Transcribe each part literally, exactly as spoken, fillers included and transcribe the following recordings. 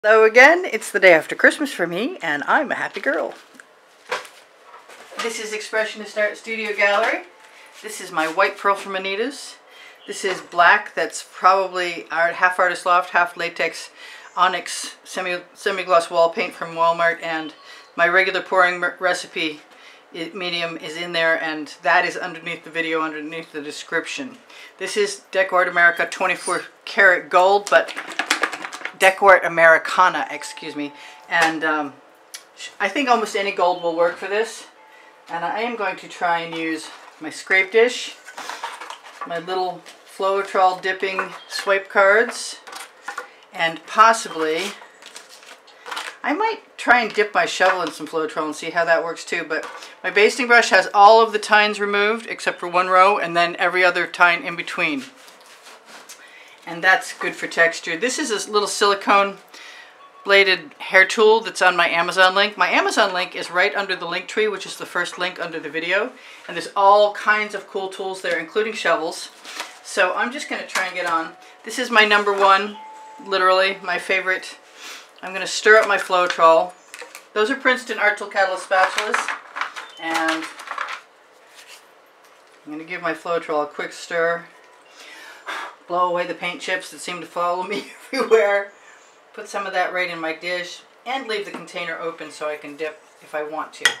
Hello again, it's the day after Christmas for me, and I'm a happy girl. This is Expressionist Art Studio Gallery. This is my white pearl from Anita's. This is black, that's probably our half Artist Loft, half latex onyx semi, semi-gloss wall paint from Walmart, and my regular pouring recipe medium is in there, and that is underneath the video, underneath the description. This is Decor America twenty-four karat gold, but Decor Americana, excuse me, and um, I think almost any gold will work for this. And I am going to try and use my scrape dish, my little Floetrol dipping swipe cards, and possibly I might try and dip my shovel in some Floetrol and see how that works too. But my basting brush has all of the tines removed except for one row, and then every other tine in between. And that's good for texture. This is a little silicone bladed hair tool that's on my Amazon link. My Amazon link is right under the link tree, which is the first link under the video. And there's all kinds of cool tools there, including shovels. So I'm just going to try and get on. This is my number one, literally, my favorite. I'm going to stir up my Floetrol. Those are Princeton Art Tool Catalyst spatulas. And I'm going to give my Floetrol a quick stir. Blow away the paint chips that seem to follow me everywhere. Put some of that right in my dish and leave the container open so I can dip if I want to.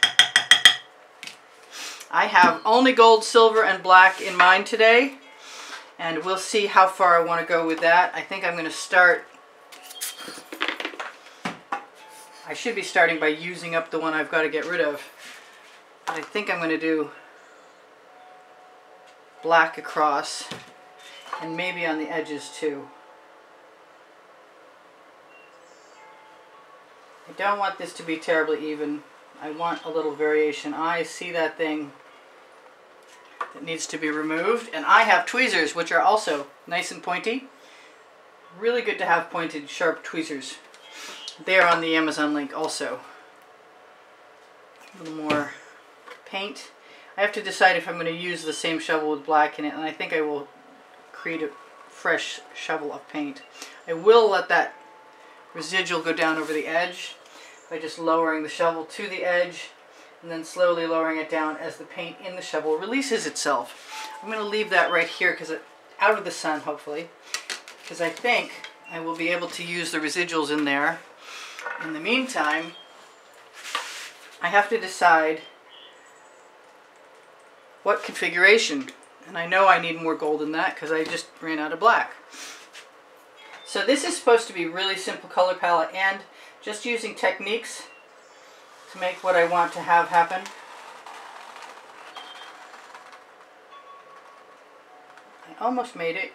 I have only gold, silver, and black in mind today, and we'll see how far I want to go with that. I think I'm going to start, I should be starting by using up the one I've got to get rid of. But I think I'm going to do black across. And maybe on the edges too. I don't want this to be terribly even. I want a little variation. I see that thing that needs to be removed. And I have tweezers, which are also nice and pointy. Really good to have pointed, sharp tweezers. They're on the Amazon link also. A little more paint. I have to decide if I'm going to use the same shovel with black in it, and I think I will create a fresh shovel of paint. I will let that residual go down over the edge by just lowering the shovel to the edge and then slowly lowering it down as the paint in the shovel releases itself. I'm going to leave that right here because it out of the sun, hopefully, because I think I will be able to use the residuals in there. In the meantime, I have to decide what configuration. And I know I need more gold than that because I just ran out of black. So this is supposed to be really simple color palette and just using techniques to make what I want to have happen. I almost made it.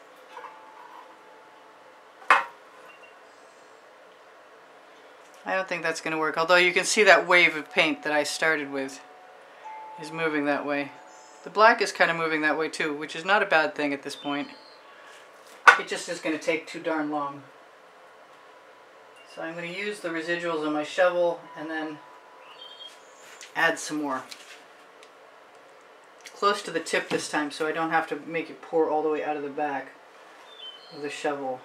I don't think that's going to work, although you can see that wave of paint that I started with is moving that way. The black is kind of moving that way too, which is not a bad thing at this point. It just is going to take too darn long. So I'm going to use the residuals on my shovel and then add some more. Close to the tip this time so I don't have to make it pour all the way out of the back of the shovel.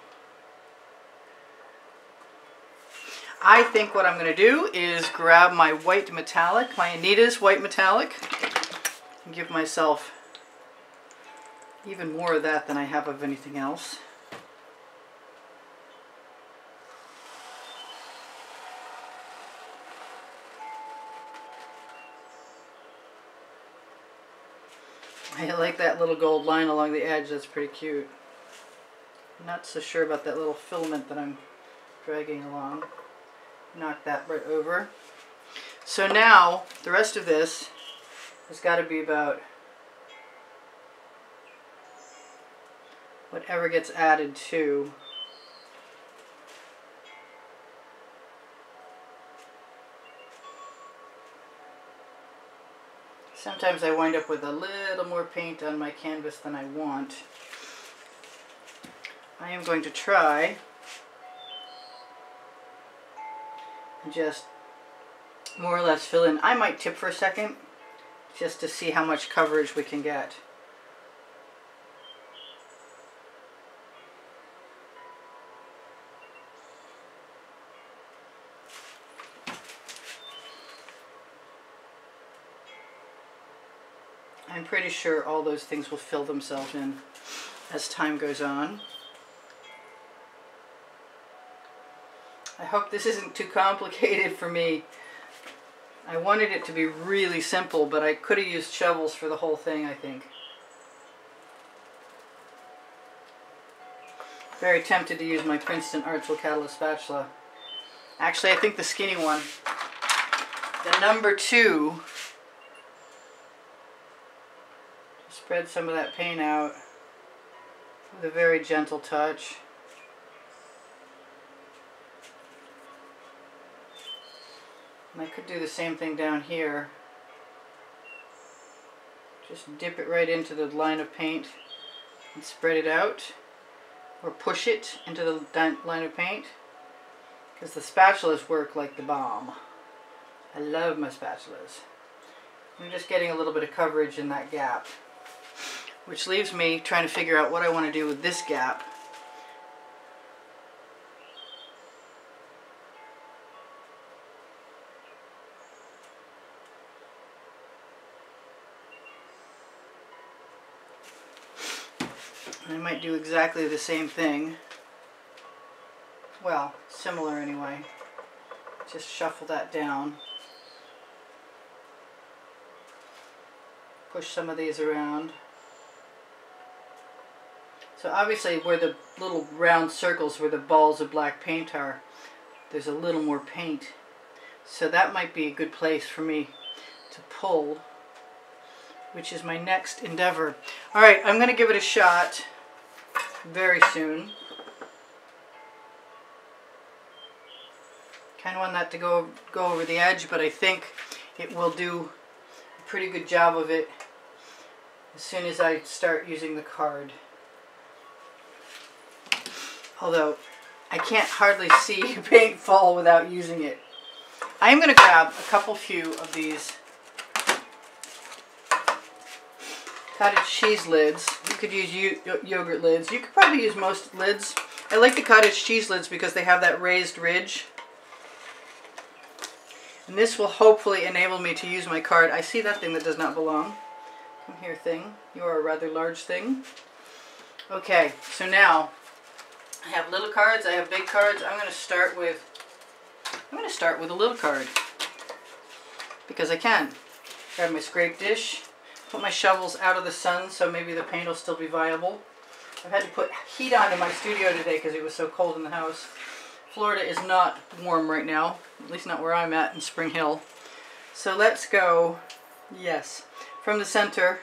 I think what I'm going to do is grab my white metallic, my Anita's white metallic, and give myself even more of that than I have of anything else. I like that little gold line along the edge, that's pretty cute. I'm not so sure about that little filament that I'm dragging along. Knock that right over. So now, the rest of this has got to be about whatever gets added to. Sometimes I wind up with a little more paint on my canvas than I want. I am going to try and just more or less fill in. I might tip for a second just to see how much coverage we can get. I'm pretty sure all those things will fill themselves in as time goes on. I hope this isn't too complicated for me. I wanted it to be really simple, but I could have used shovels for the whole thing, I think. Very tempted to use my Princeton Artsville Catalyst spatula. Actually, I think the skinny one, the number two, spread some of that paint out with a very gentle touch. And I could do the same thing down here. Just dip it right into the line of paint and spread it out. Or push it into the line of paint. Because the spatulas work like the bomb. I love my spatulas. I'm just getting a little bit of coverage in that gap. Which leaves me trying to figure out what I want to do with this gap. I might do exactly the same thing. Well, similar anyway. Just shuffle that down. Push some of these around. So obviously where the little round circles where the balls of black paint are, there's a little more paint. So that might be a good place for me to pull, which is my next endeavor. Alright, I'm going to give it a shot very soon. Kind of want that to go, go over the edge, but I think it will do a pretty good job of it as soon as I start using the card. Although I can't hardly see paint fall without using it. I am going to grab a couple few of these cottage cheese lids. You could use yogurt lids. You could probably use most lids. I like the cottage cheese lids because they have that raised ridge. And this will hopefully enable me to use my card. I see that thing that does not belong. Come here, thing. You are a rather large thing. Okay, so now I have little cards, I have big cards. I'm going to start with I'm going to start with a little card because I can. Grab my scrape dish, put my shovels out of the sun so maybe the paint will still be viable. I've had to put heat on in my studio today because it was so cold in the house. Florida is not warm right now, at least not where I'm at in Spring Hill. So let's go, yes, from the center.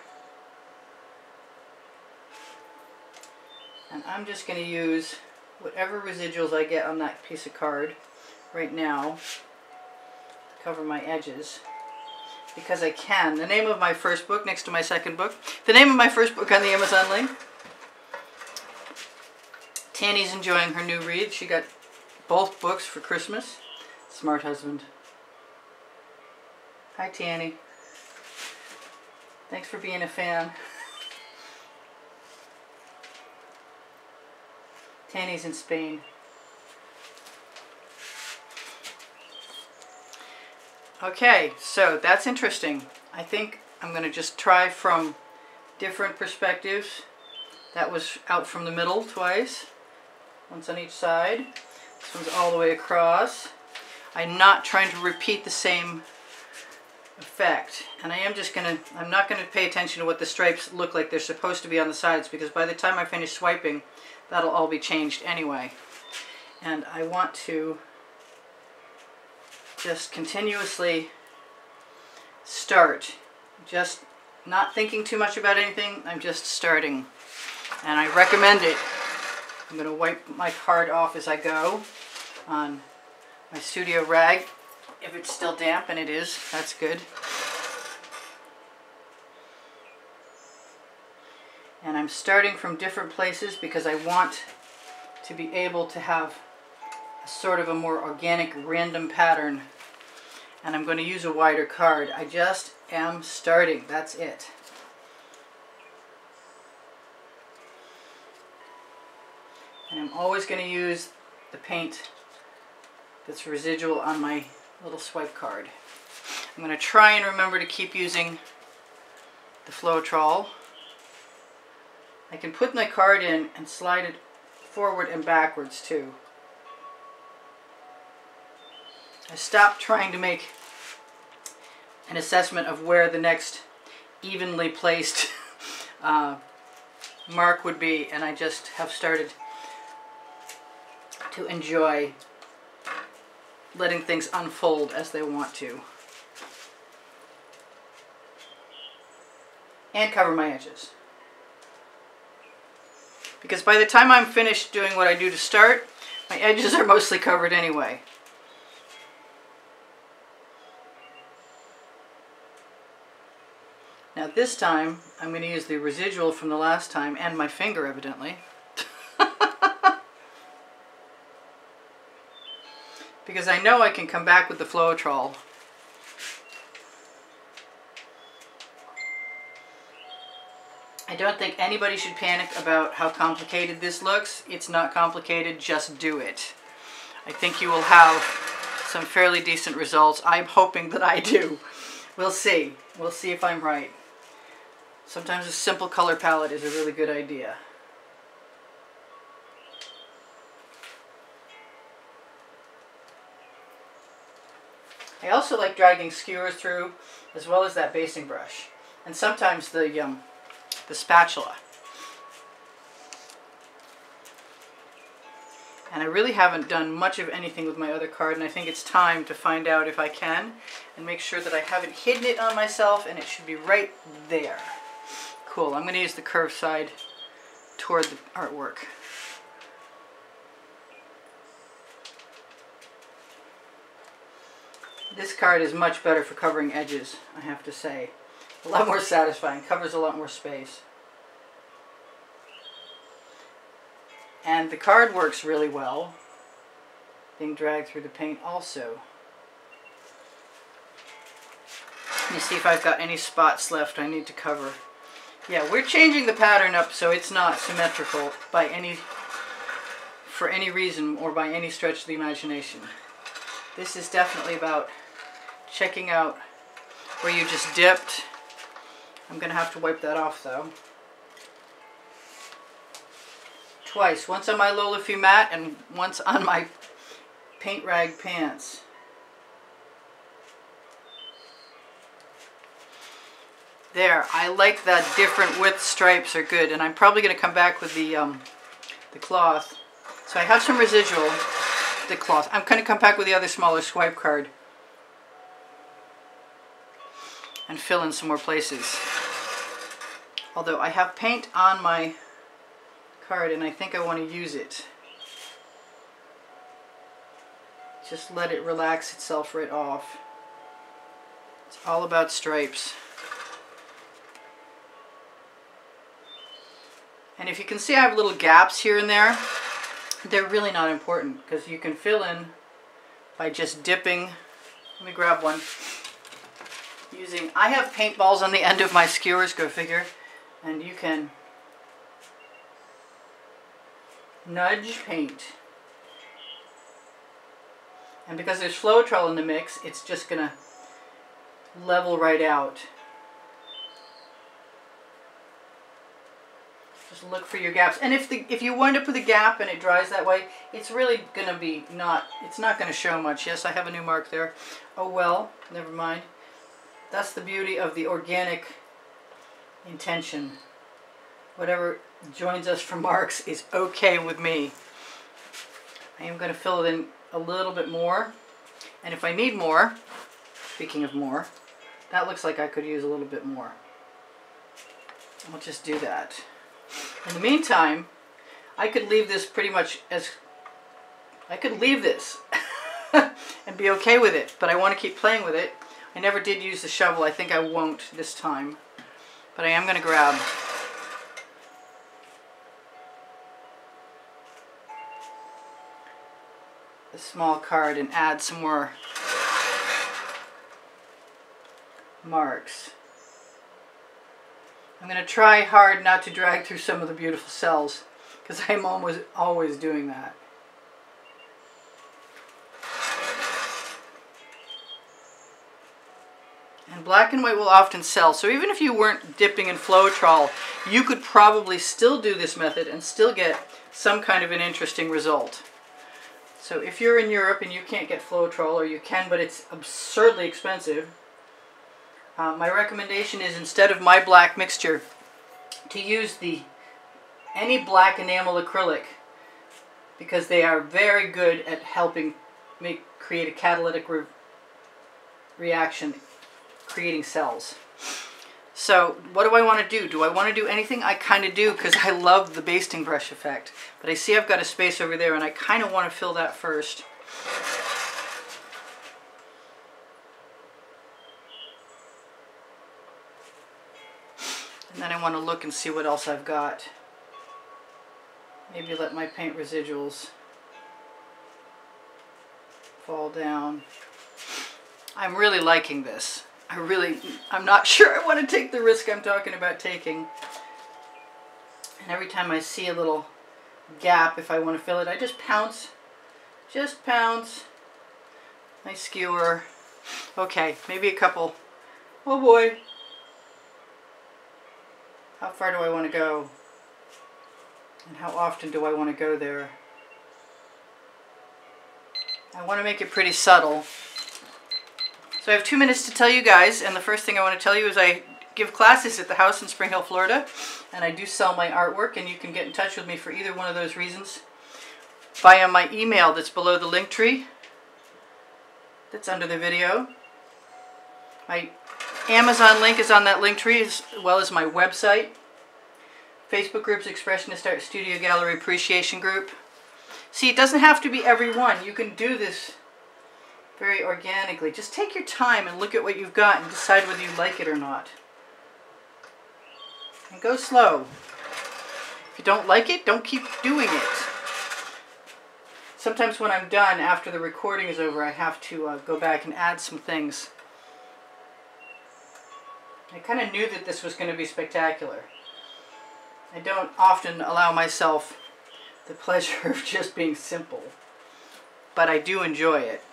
And I'm just going to use whatever residuals I get on that piece of card right now to cover my edges. Because I can. The name of my first book next to my second book. The name of my first book on the Amazon link. Tanny's enjoying her new read. She got both books for Christmas. Smart husband. Hi, Tanny. Thanks for being a fan. Tanny's in Spain. Okay, so that's interesting. I think I'm going to just try from different perspectives. That was out from the middle twice. Once on each side. This one's all the way across. I'm not trying to repeat the same effect. And I am just going to, I'm not going to pay attention to what the stripes look like they're supposed to be on the sides because by the time I finish swiping, that'll all be changed anyway. And I want to just continuously start. Just not thinking too much about anything. I'm just starting. And I recommend it. I'm going to wipe my card off as I go on my studio rag. If it's still damp, and it is, that's good. And I'm starting from different places because I want to be able to have a sort of a more organic random pattern. And I'm going to use a wider card. I just am starting. That's it. And I'm always going to use the paint that's residual on my little swipe card. I'm going to try and remember to keep using the Floetrol. I can put my card in and slide it forward and backwards too. I stopped trying to make an assessment of where the next evenly placed uh, mark would be, and I just have started to enjoy letting things unfold as they want to. And cover my edges. Because by the time I'm finished doing what I do to start, my edges are mostly covered anyway. Now this time, I'm going to use the residual from the last time, and my finger evidently. Because I know I can come back with the Floetrol. I don't think anybody should panic about how complicated this looks. It's not complicated, just do it. I think you will have some fairly decent results. I'm hoping that I do. We'll see. We'll see if I'm right. Sometimes a simple color palette is a really good idea. I also like dragging skewers through, as well as that basting brush, and sometimes the um, the spatula. And I really haven't done much of anything with my other card, and I think it's time to find out if I can, and make sure that I haven't hidden it on myself, and it should be right there. Cool, I'm going to use the curved side toward the artwork. This card is much better for covering edges, I have to say. A lot more satisfying, covers a lot more space. And the card works really well, being dragged through the paint also. Let me see if I've got any spots left I need to cover. Yeah, we're changing the pattern up so it's not symmetrical by any, for any reason or by any stretch of the imagination. This is definitely about checking out where you just dipped. I'm going to have to wipe that off though. Twice. Once on my Lola Fumat and once on my paint rag pants. There. I like that different width stripes are good, and I'm probably going to come back with the um, the cloth. So I have some residual. The cloth. I'm going to come back with the other smaller swipe card and fill in some more places. Although I have paint on my card and I think I want to use it. Just let it relax itself right off. It's all about stripes. And if you can see I have little gaps here and there, they're really not important because you can fill in by just dipping. Let me grab one. Using, I have paintballs on the end of my skewers, go figure, and you can nudge paint. And because there's Floetrol in the mix, it's just going to level right out. Just look for your gaps. And if the if you wind up with a gap and it dries that way, it's really going to be not, it's not going to show much. Yes, I have a new mark there. Oh well, never mind. That's the beauty of the organic intention. Whatever joins us for marks is okay with me. I am going to fill it in a little bit more. And if I need more, speaking of more, that looks like I could use a little bit more. I'll just do that. In the meantime, I could leave this pretty much as, I could leave this and be okay with it, but I want to keep playing with it. I never did use the shovel. I think I won't this time, but I am going to grab a small card and add some more marks. I'm going to try hard not to drag through some of the beautiful cells, because I'm always, always doing that. And black and white will often sell. So even if you weren't dipping in Floetrol, you could probably still do this method and still get some kind of an interesting result. So if you're in Europe and you can't get Floetrol, or you can but it's absurdly expensive, uh, my recommendation is, instead of my black mixture, to use the any black enamel acrylic, because they are very good at helping make create a catalytic re reaction, creating cells. So what do I want to do? Do I want to do anything? I kind of do, because I love the basting brush effect. But I see I've got a space over there, and I kind of want to fill that first. And then I want to look and see what else I've got. Maybe let my paint residuals fall down. I'm really liking this. I really, I'm not sure I want to take the risk I'm talking about taking. And every time I see a little gap, if I want to fill it, I just pounce. Just pounce. Nice skewer. Okay, maybe a couple. Oh boy. How far do I want to go? And how often do I want to go there? I want to make it pretty subtle. So I have two minutes to tell you guys, and the first thing I want to tell you is I give classes at the house in Spring Hill, Florida, and I do sell my artwork, and you can get in touch with me for either one of those reasons via my email that's below the link tree that's under the video. My Amazon link is on that link tree, as well as my website. Facebook groups, Expressionist Art Studio Gallery Appreciation Group. See, it doesn't have to be every one. You can do this very organically. Just take your time and look at what you've got and decide whether you like it or not. And go slow. If you don't like it, don't keep doing it. Sometimes when I'm done, after the recording is over, I have to uh, go back and add some things. I kind of knew that this was going to be spectacular. I don't often allow myself the pleasure of just being simple, but I do enjoy it.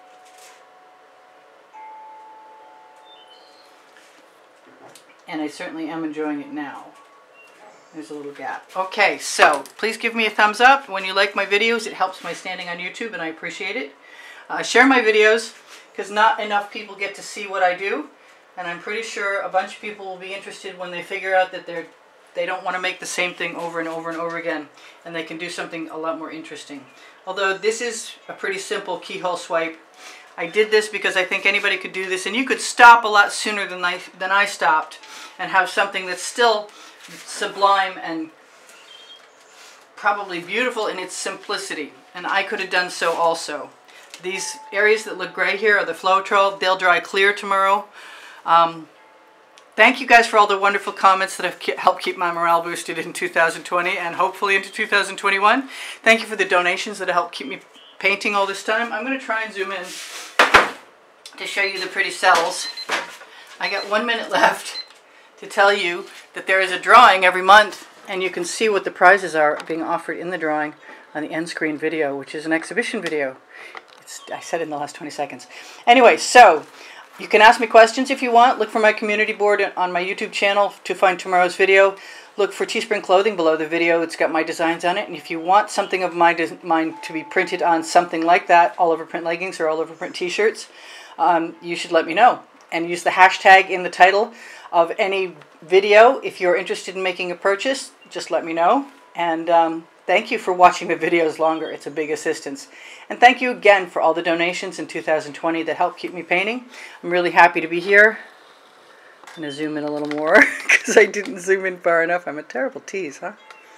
And I certainly am enjoying it now. There's a little gap. Okay, so please give me a thumbs up when you like my videos. It helps my standing on YouTube, and I appreciate it. Uh, share my videos, because not enough people get to see what I do. And I'm pretty sure a bunch of people will be interested when they figure out that they're, they don't want to make the same thing over and over and over again. And they can do something a lot more interesting. Although this is a pretty simple keyhole swipe. I did this because I think anybody could do this, and you could stop a lot sooner than I, than I stopped, and have something that's still sublime and probably beautiful in its simplicity. And I could have done so also. These areas that look gray here are the Floetrol. They'll dry clear tomorrow. Um, thank you guys for all the wonderful comments that have helped keep my morale boosted in two thousand twenty and hopefully into two thousand twenty-one. Thank you for the donations that have helped keep me painting all this time. I'm going to try and zoom in to show you the pretty cells. I got one minute left to tell you that there is a drawing every month, and you can see what the prizes are being offered in the drawing on the end screen video, which is an exhibition video. It's, I said it in the last twenty seconds. Anyway, so you can ask me questions if you want. Look for my community board on my YouTube channel to find tomorrow's video. Look for Teespring Clothing below the video. It's got my designs on it. And if you want something of my mine to be printed on something like that, all over print leggings or all over print t-shirts, um, you should let me know. And use the hashtag in the title of any video. If you're interested in making a purchase, just let me know. And um, thank you for watching the videos longer. It's a big assistance. And thank you again for all the donations in two thousand twenty that helped keep me painting. I'm really happy to be here. I'm going to zoom in a little more because I didn't zoom in far enough. I'm a terrible tease, huh?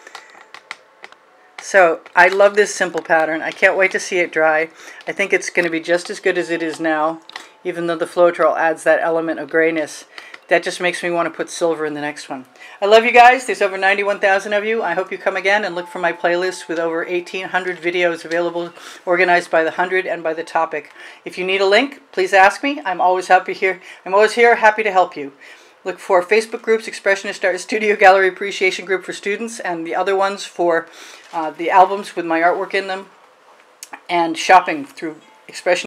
So I love this simple pattern. I can't wait to see it dry. I think it's going to be just as good as it is now, even though the Floetrol adds that element of grayness. That just makes me want to put silver in the next one. I love you guys. There's over ninety-one thousand of you. I hope you come again and look for my playlist with over eighteen hundred videos available, organized by the hundred and by the topic. If you need a link, please ask me. I'm always happy here. I'm always here, happy to help you. Look for Facebook groups, Expressionist Art Studio Gallery Appreciation Group for students, and the other ones for uh, the albums with my artwork in them, and shopping through Expressionist.